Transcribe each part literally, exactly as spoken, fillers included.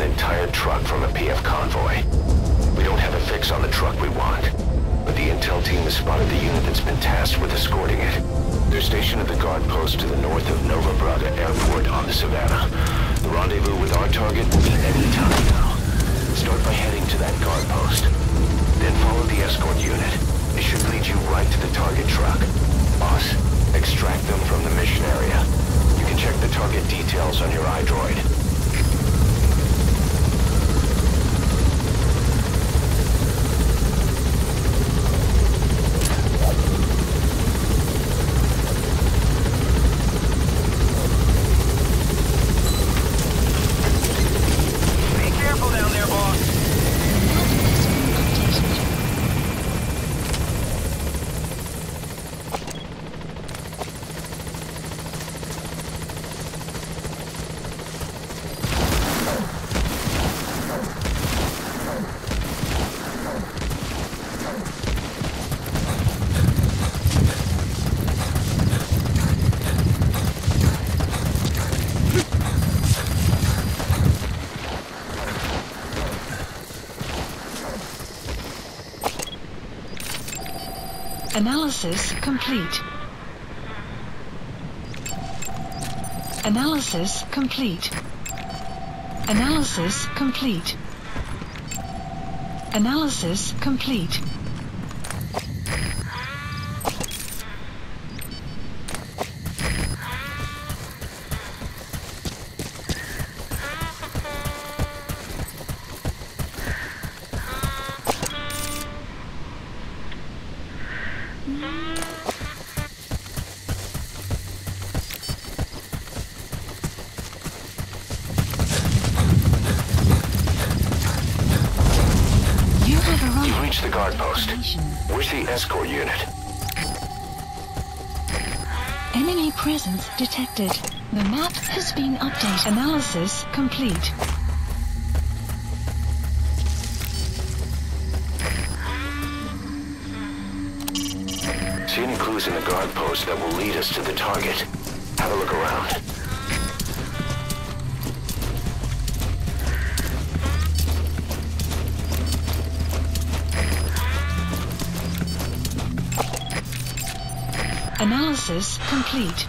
Analysis complete. Analysis complete. Analysis complete. Analysis complete. Reach the guard post. Where's the escort unit? Enemy presence detected. The map has been updated. Analysis complete. See any clues in the guard post that will lead us to the target? Have a look around. Analysis complete.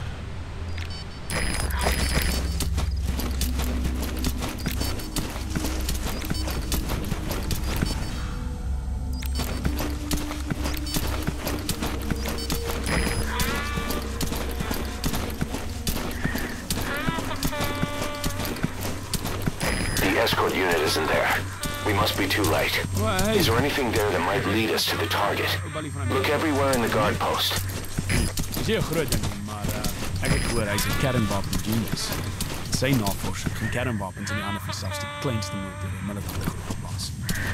The escort unit isn't there. We must be too late. Is there anything there that might lead us to the target? Look everywhere in the guard post. Zeer groot ding, maar uh, ek het gehoor hy's 'n kernwapen genius. Sy navorsing kan kernwapens in die hande van selfs die kleinste motor in militaire groep plaas.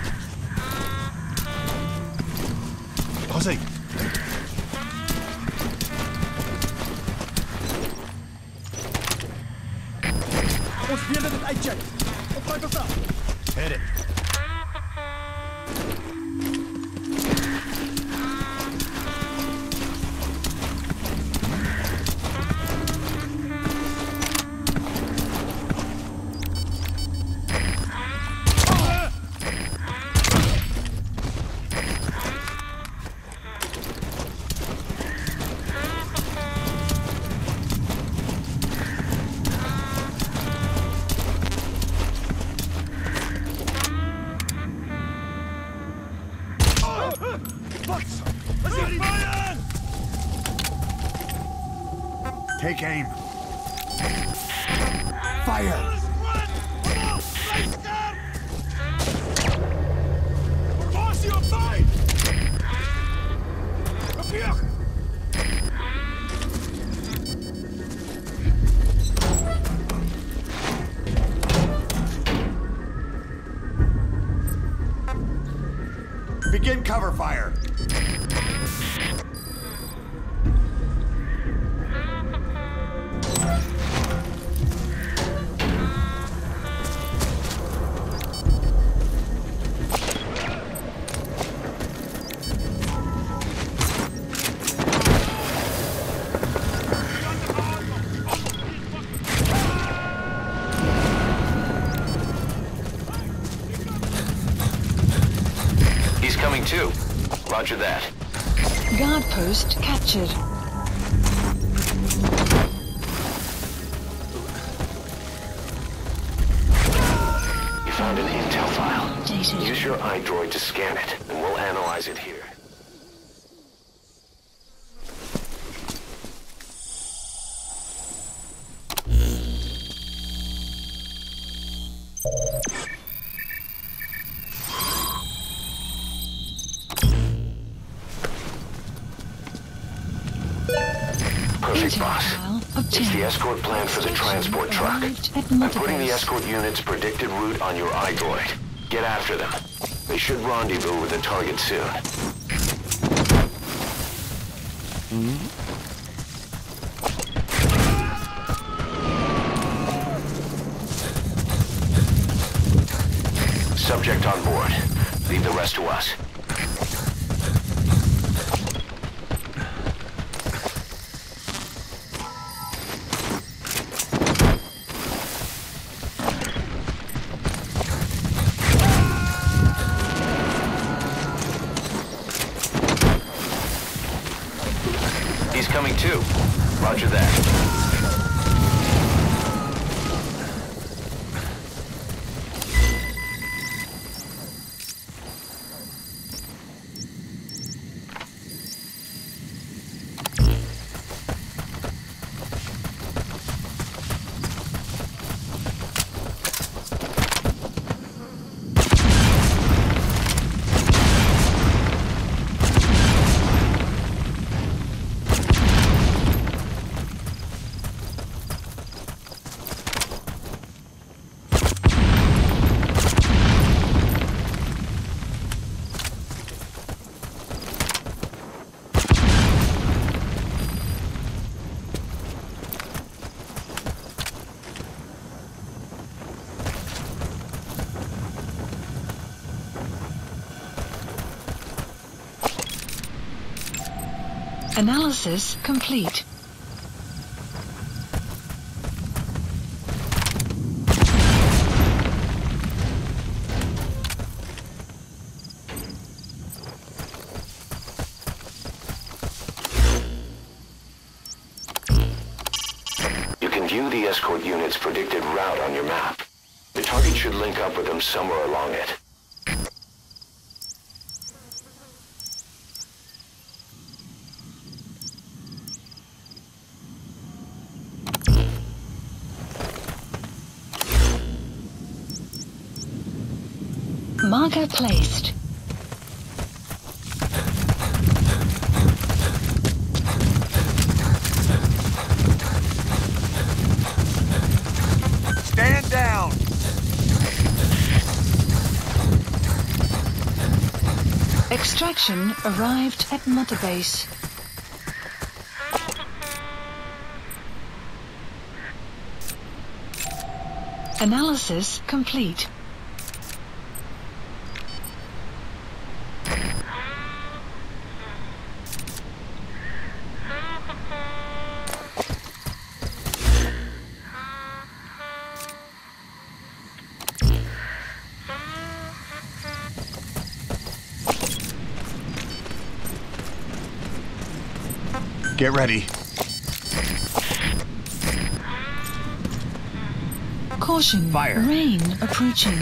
Daar's hy. Ons weet dit uitcheck. Op my bevel. Hit it. Take aim. Fire! Begin cover fire. Roger that. Guard post captured. You found an intel file. Dated. Use your iDroid to scan it, and we'll analyze it here. Perfect, boss. It's the escort plan for the transport truck. I'm putting the escort unit's predicted route on your iDroid. Get after them. They should rendezvous with the target soon. Mm-hmm. Subject on board. Leave the rest to us. He's coming too. Roger that. Analysis complete. You can view the escort unit's predicted route on your map. The target should link up with them somewhere along it. Marker placed. Stand down! Extraction arrived at Mother Base. Analysis complete. Get ready. Caution. Fire. Rain approaching.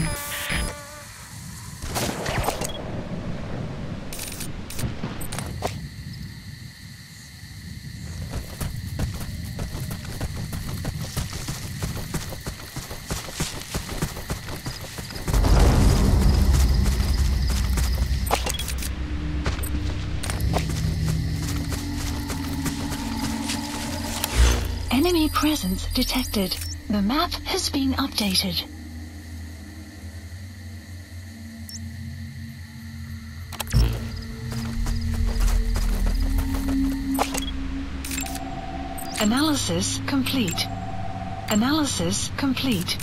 Enemy presence detected. The map has been updated. Analysis complete. Analysis complete.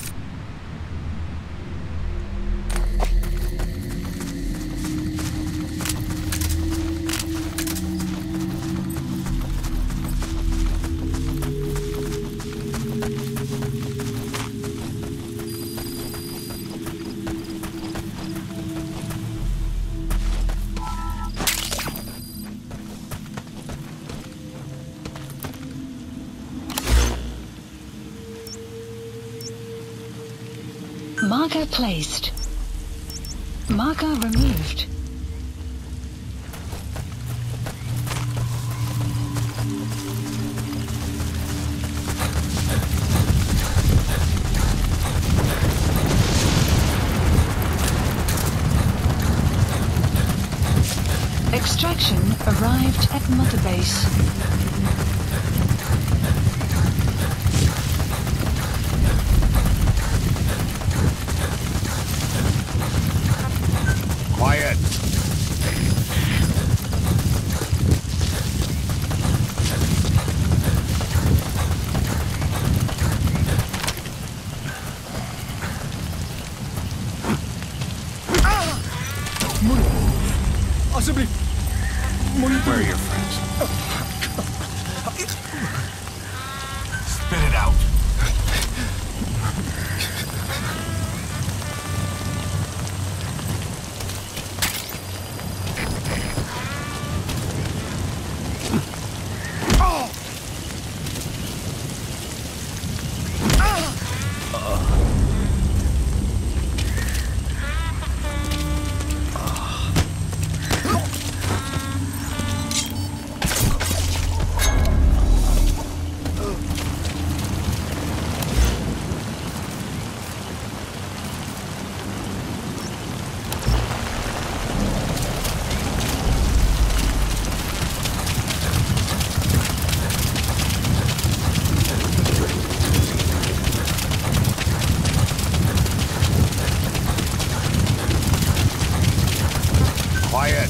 Marker placed. Marker removed. Extraction arrived at Mother Base. Quiet. Alsjeblieft. Where are your friends? Spit it out. Quiet.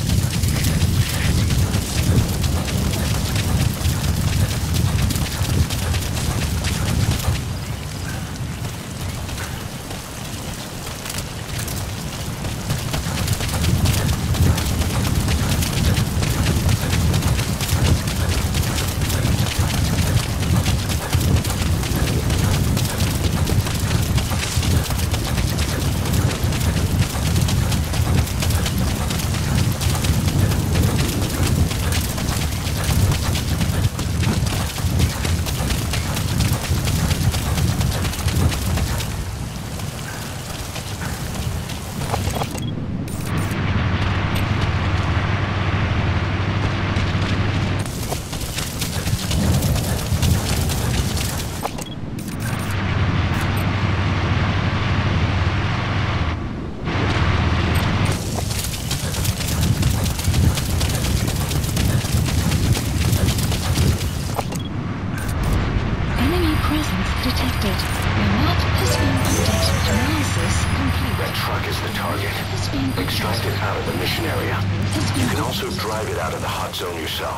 Detected. The map has been updated. Analysis complete. That truck is the target. Has been Extract it out of the mission area. Has You been can also drive it out of the hot zone yourself.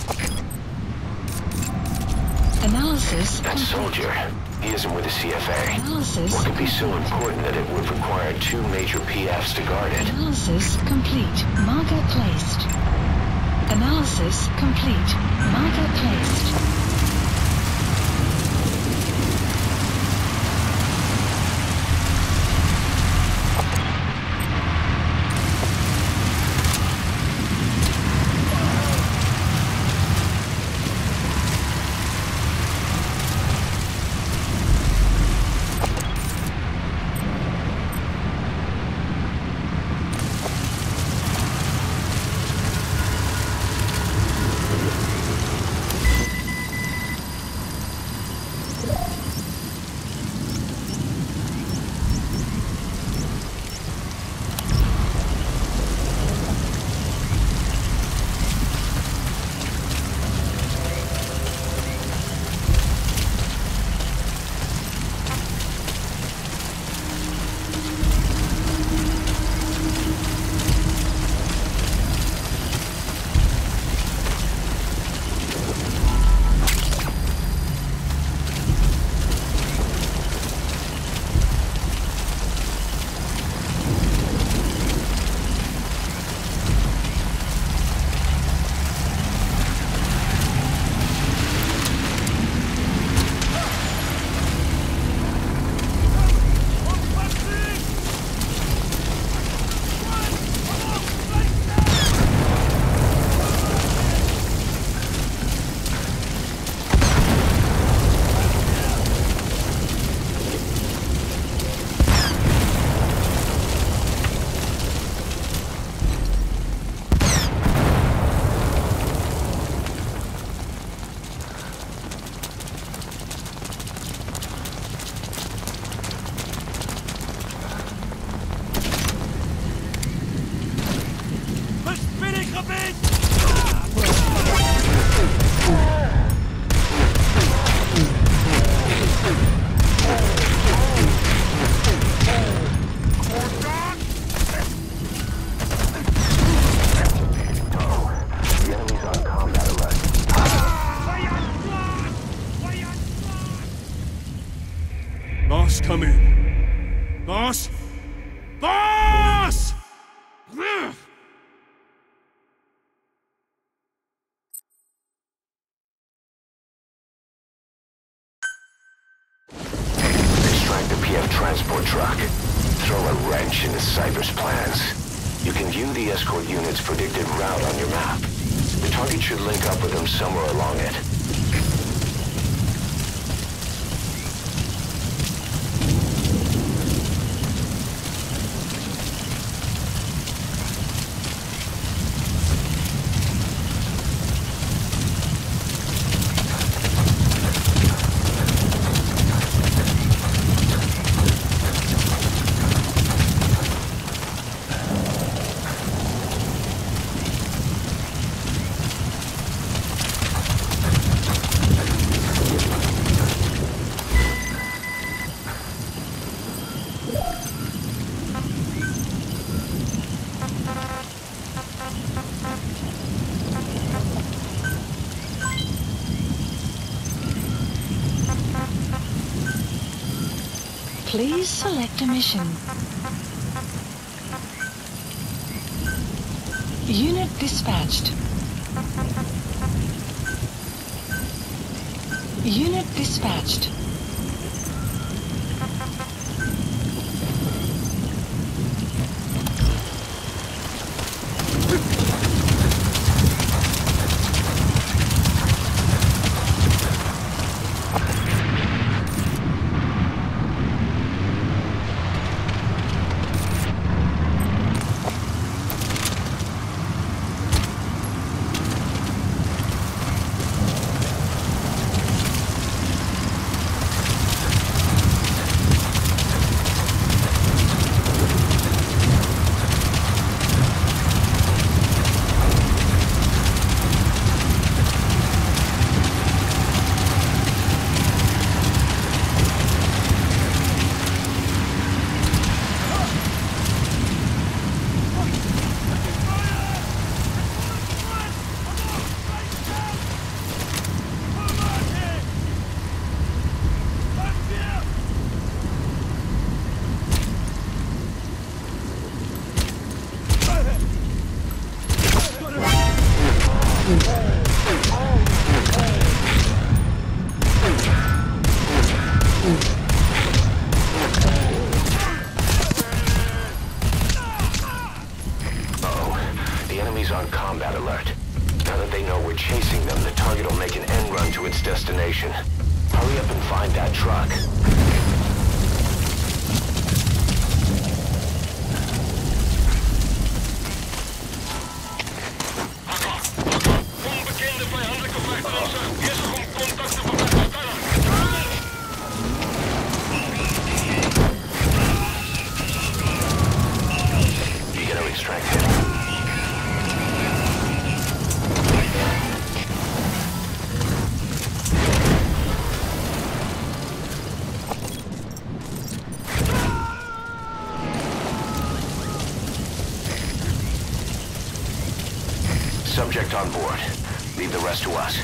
Analysis That soldier, he isn't with the C F A. Analysis What could be so important that it would require two major P Fs to guard it? Analysis complete. Marker placed. Analysis complete. Marker placed. come in. Boss? Boss! Extract the P F transport truck. Throw a wrench into Cypher's plans. You can view the escort unit's predicted route on your map. The target should link up with them somewhere along it. Please select a mission. Unit dispatched. Unit dispatched. On combat alert. Now that they know we're chasing them, the target will make an end run to its destination. Hurry up and find that truck. You gotta extract him. Subject on board. Leave the rest to us.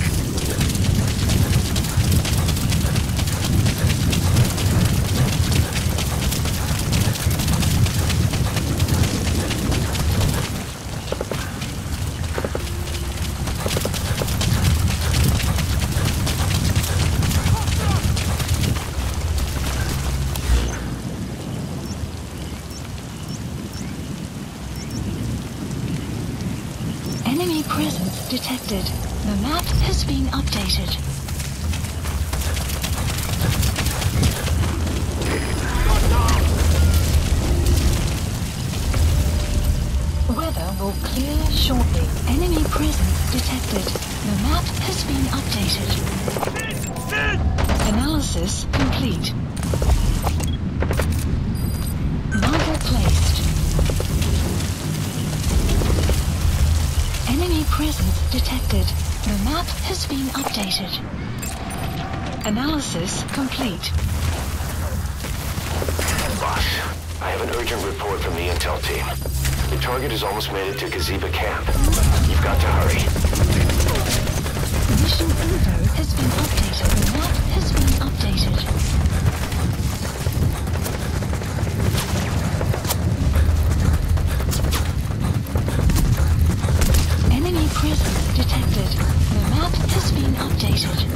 Enemy presence detected. The map has been updated. Weather will clear shortly. Enemy presence detected. The map has been updated. Analysis complete. Marker placed. Enemy presence detected. The map has been updated. Analysis complete. Boss, I have an urgent report from the intel team. The target has almost made it to Gaziba camp. You've got to hurry. Mission info has been updated. The map has been updated. detected. The map has been updated.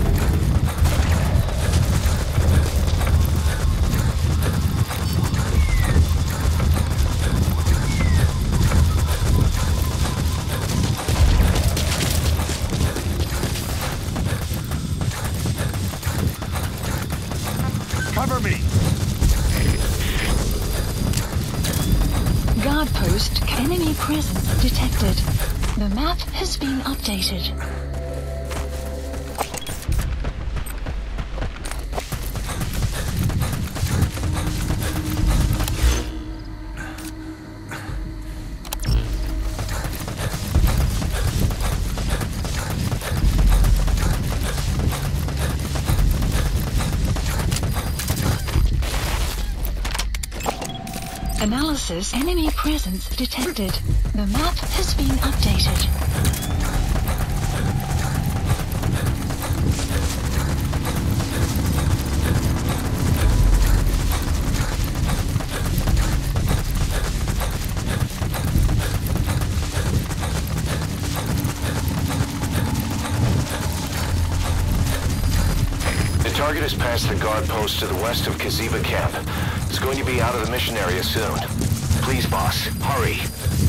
Cover me! Guard post, enemy presence detected. The map has been updated. Analysis, enemy presence detected. The map has been updated. The target has passed the guard post to the west of Kaziba camp. It's going to be out of the mission area soon. Please, boss, hurry.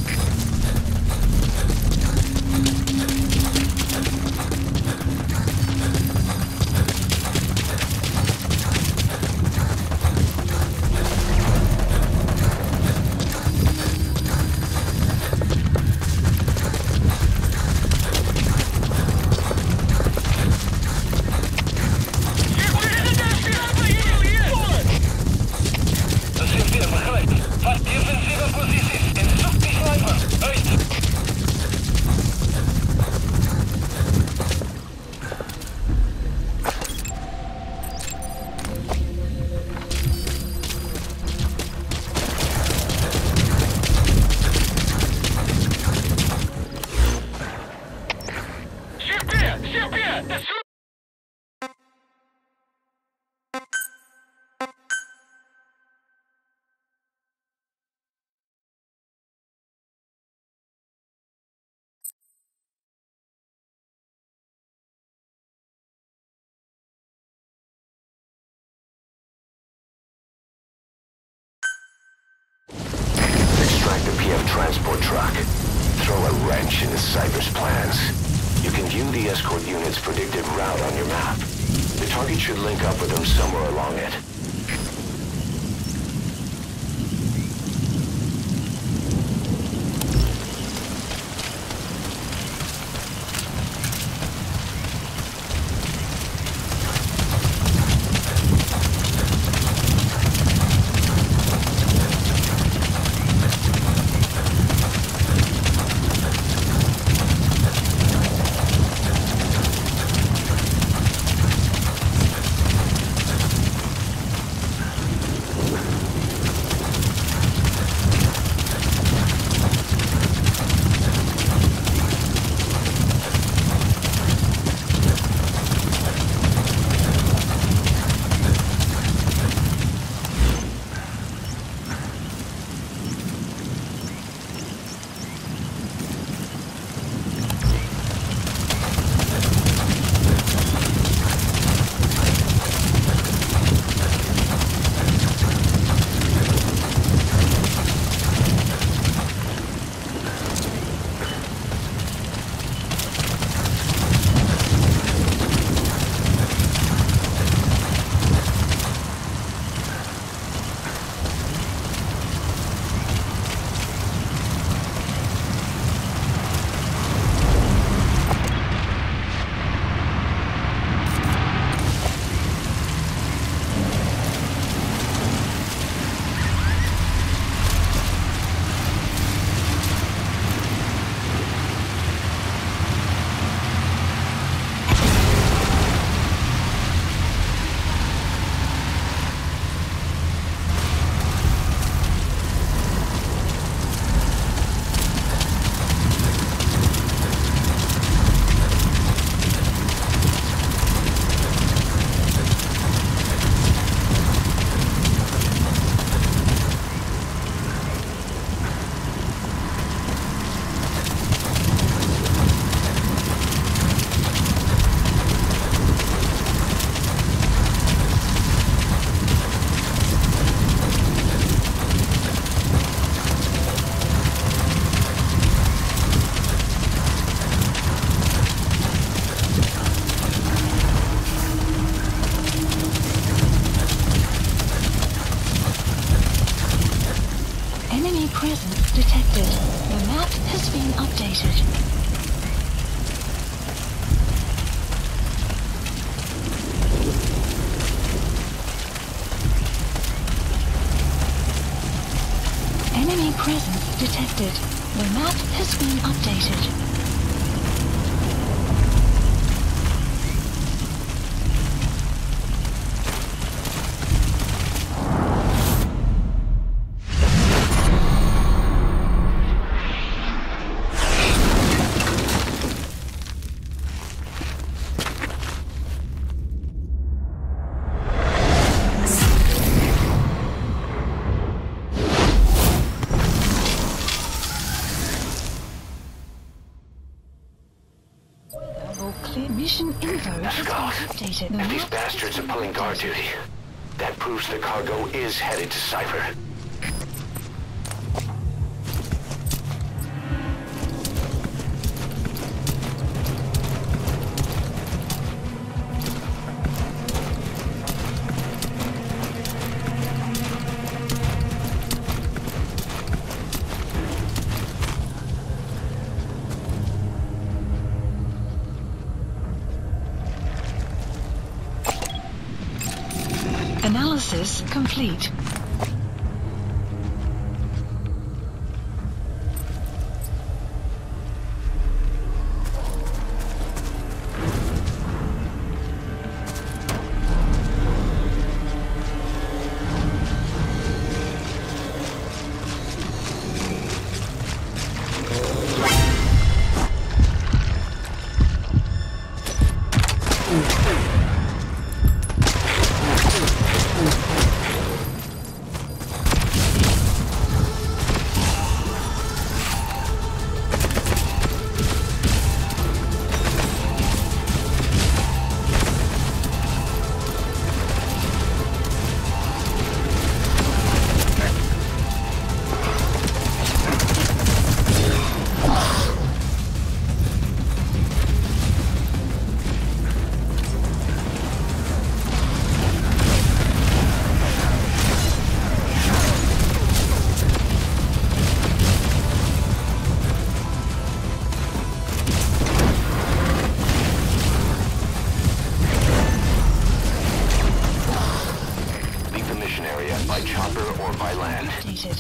Extract the P F transport truck. Throw a wrench into Cyber's plans. You can view the escort unit's predicted route on your map. The target should link up with them somewhere along it. detected. The map has been updated. Mission info has been updated. The If these map bastards has are been pulling guard updated. duty, that proves the cargo is headed to Cypher. Analysis complete. By chopper or by land.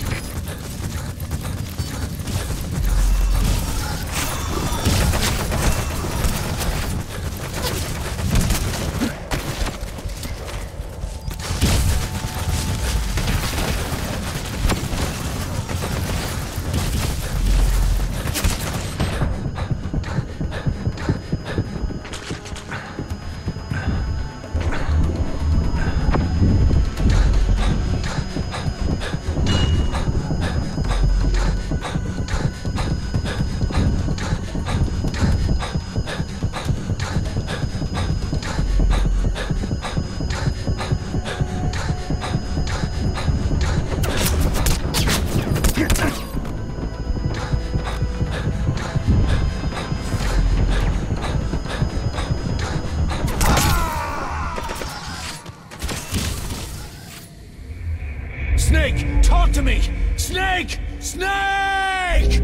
Snake, talk to me! Snake! Snake!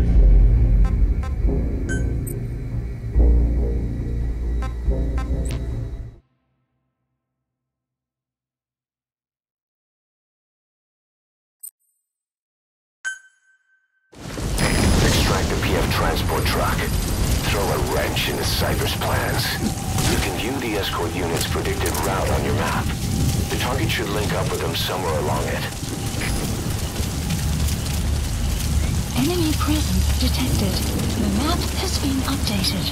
Extract the P F transport truck. Throw a wrench into Cypher's plans. You can view the escort unit's predicted route on your map. The target should link up with them somewhere along it. Enemy presence detected. The map has been updated.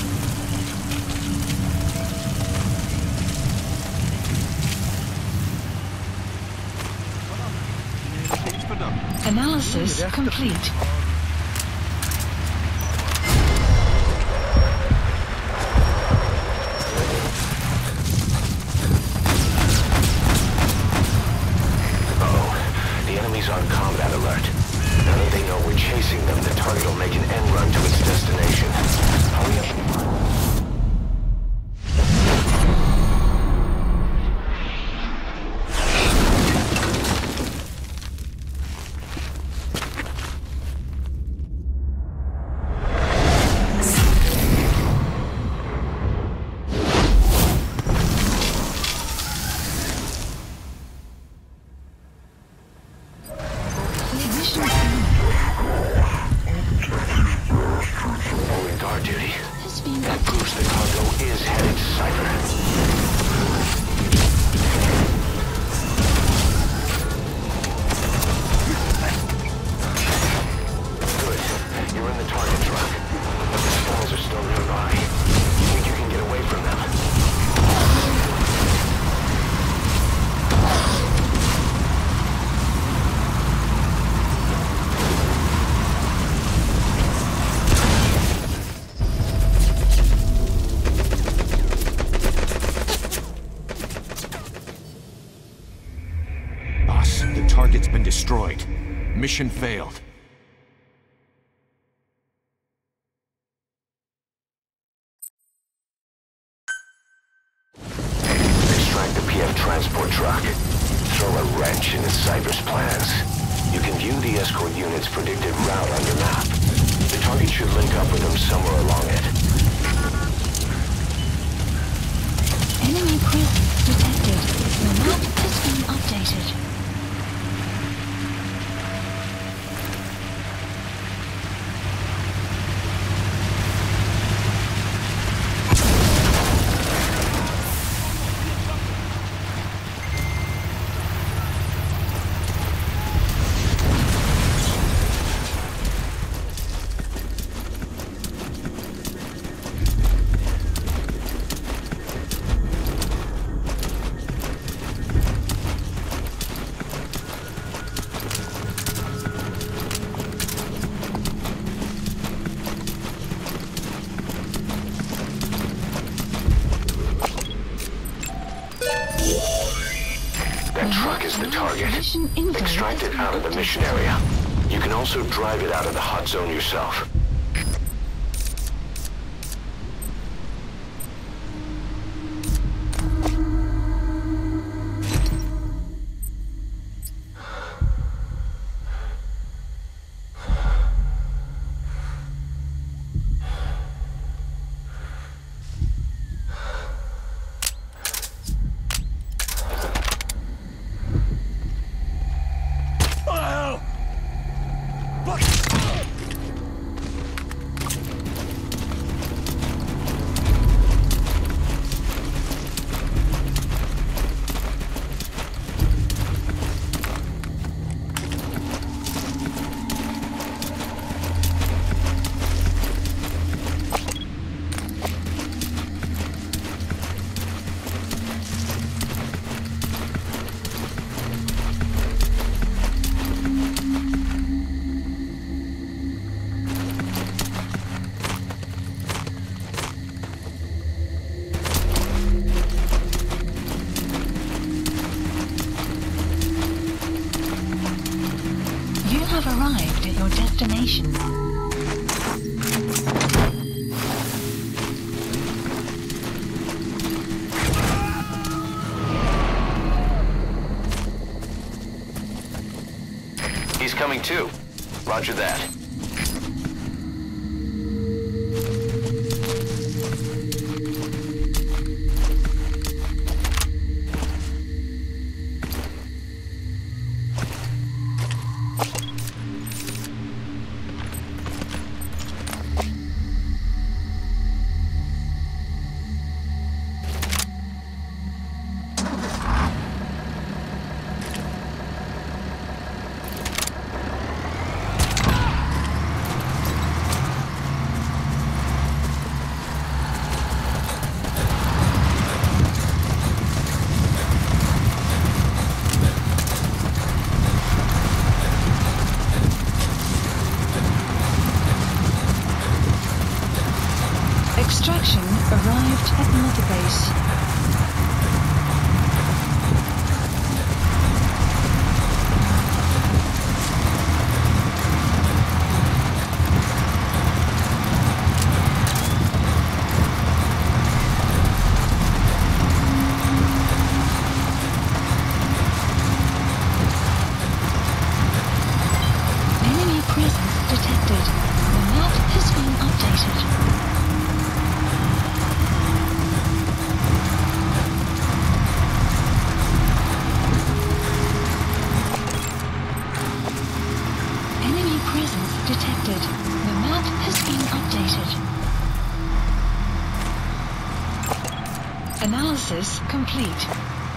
Analysis complete. Uh-oh. The enemy's on combat alert. Now that they know we're chasing them, the target will make an end run to its destination. Hurry up. proves the cargo is headed to Cypher. Good. You're in the target truck. But the skulls are still nearby. You think you can get away from them? Target's been destroyed. Mission failed. Extract the P F transport truck. Throw a wrench into Cypher's plans. You can view the escort unit's predicted route on your map. The target should link up with them somewhere along it. Enemy presence detected. The map has been updated. That truck is the target. Extract it out of the mission area. You can also drive it out of the hot zone yourself. Arrived at your destination. He's coming too. Roger that. Extraction arrived at Mother Base. Enemy presence detected. The map has been updated. Analysis complete.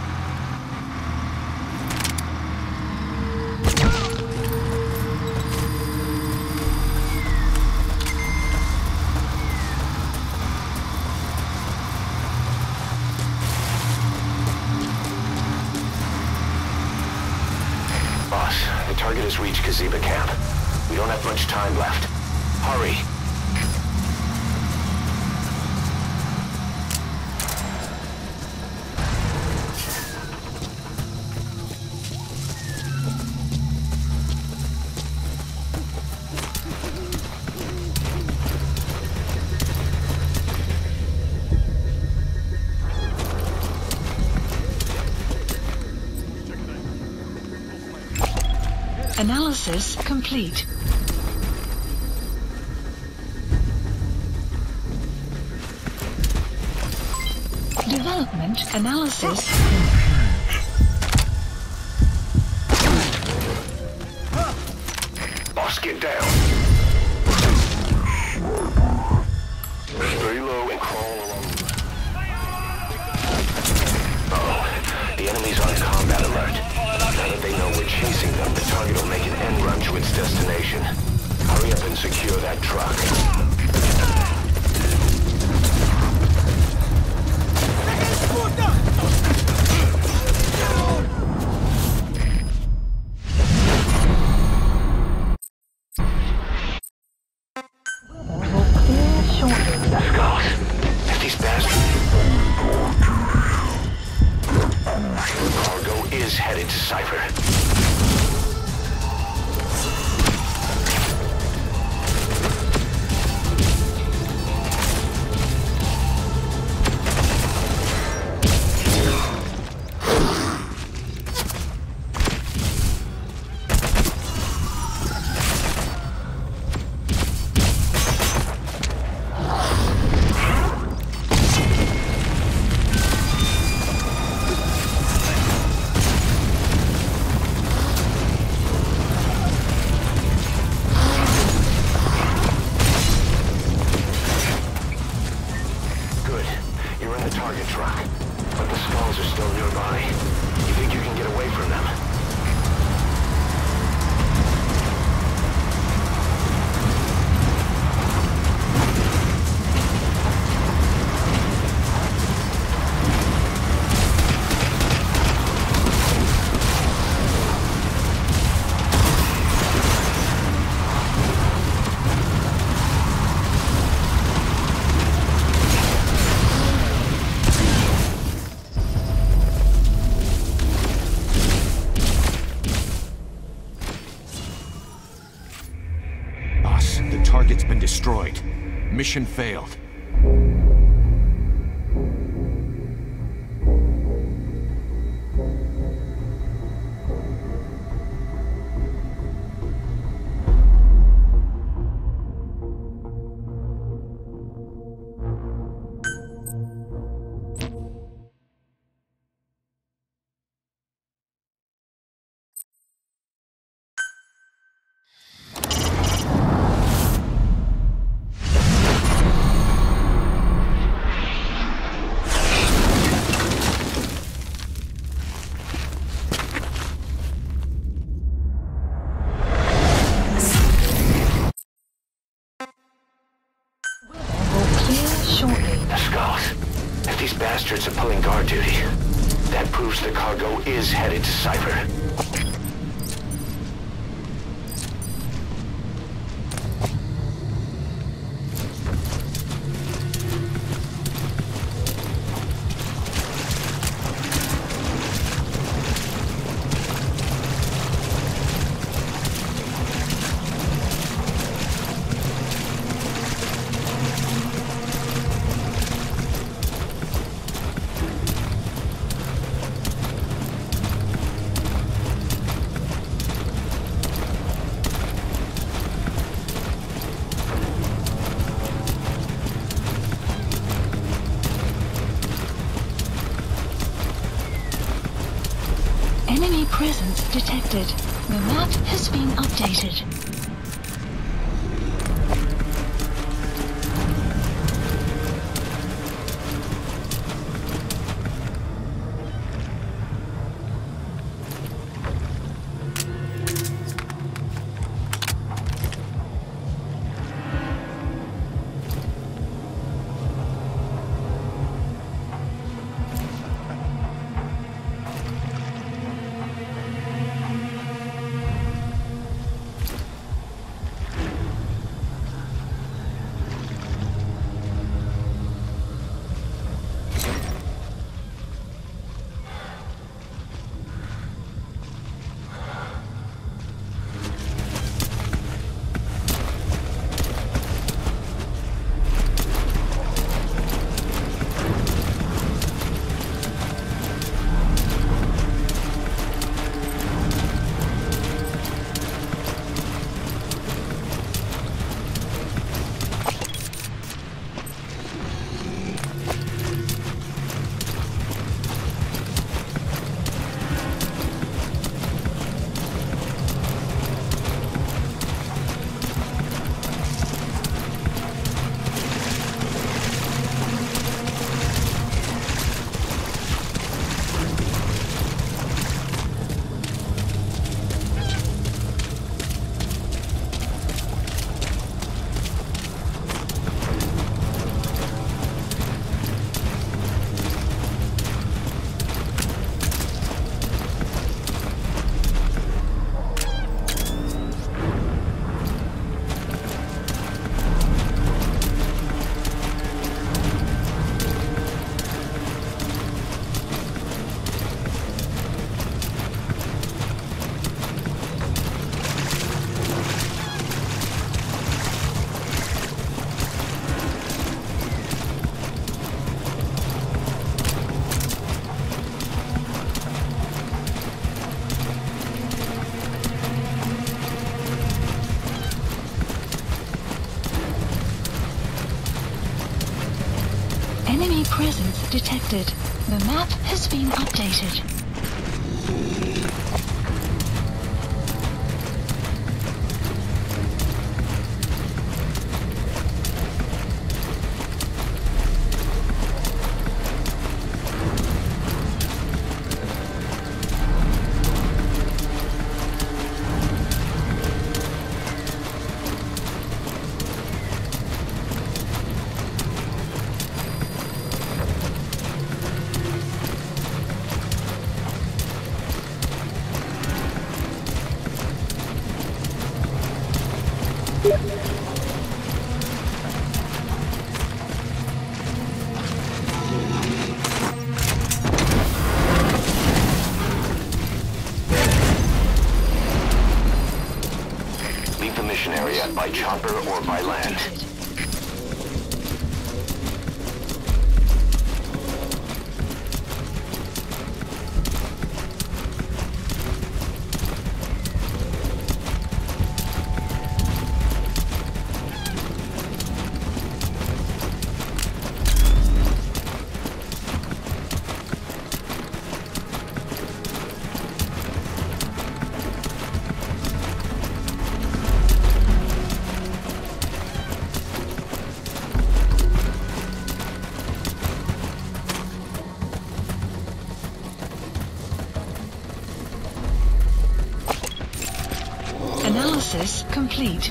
Boss, the target has reached Kaziba camp. We don't have much time left. Hurry! Analysis complete. Development analysis. Boss, get down. Stay low and crawl along. Uh-oh. The enemy's on combat alert. Now that they know we're chasing them, the target will make an end run to its destination. Hurry up and secure that truck. Headed to Cypher. Target's been destroyed. Mission failed. Bastards are pulling guard duty. That proves the cargo is headed to Cypher. Enemy presence detected. The map has been updated. presence detected. The map has been updated. Leave the mission area by chopper or by land. Analysis complete.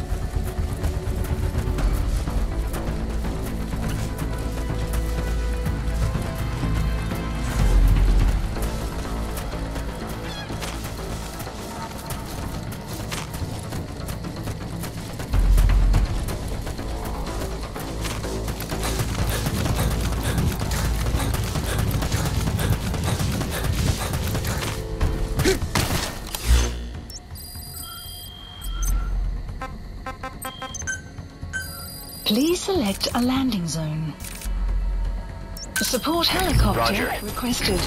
Please select a landing zone. Support helicopter Roger. requested.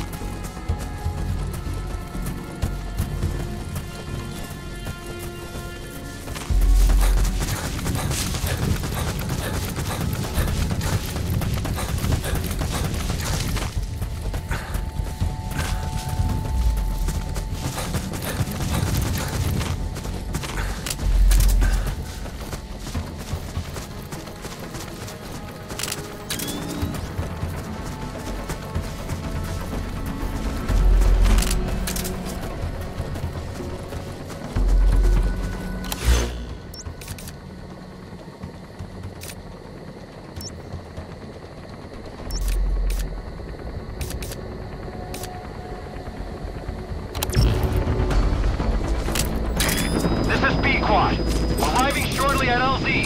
Arriving shortly at L Z.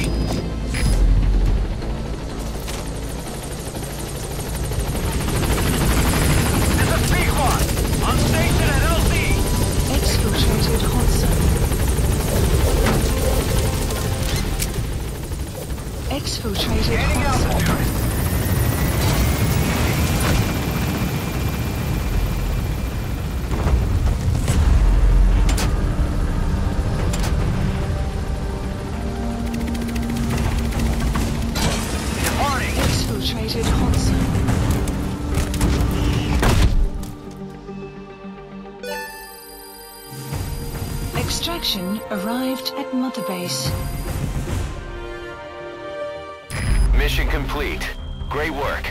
This is B-Quad. On station at L Z. Exfiltrated hot zone. Exfiltrated hot zone. Exfiltrated hot zone. Extraction arrived at Mother Base. Mission complete. Great work.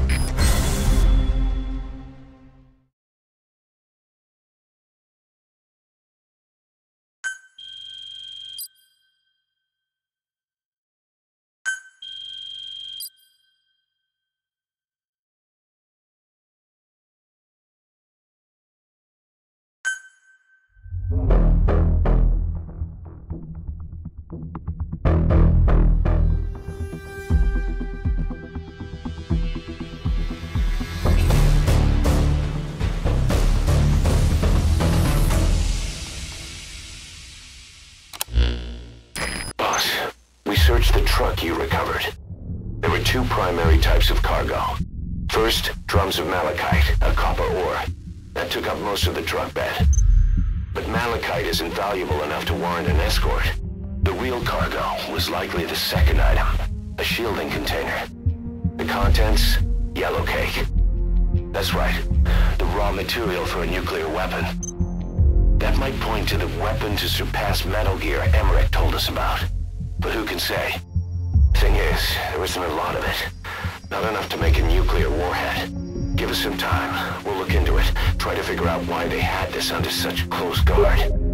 Search the truck you recovered. There were two primary types of cargo. First, drums of malachite, a copper ore. That took up most of the truck bed. But malachite isn't valuable enough to warrant an escort. The real cargo was likely the second item, a shielding container. The contents? Yellow cake. That's right. The raw material for a nuclear weapon. That might point to the weapon to surpass Metal Gear Emmerich told us about. But who can say? Thing is, there isn't a lot of it. Not enough to make a nuclear warhead. Give us some time. We'll look into it. Try to figure out why they had this under such close guard.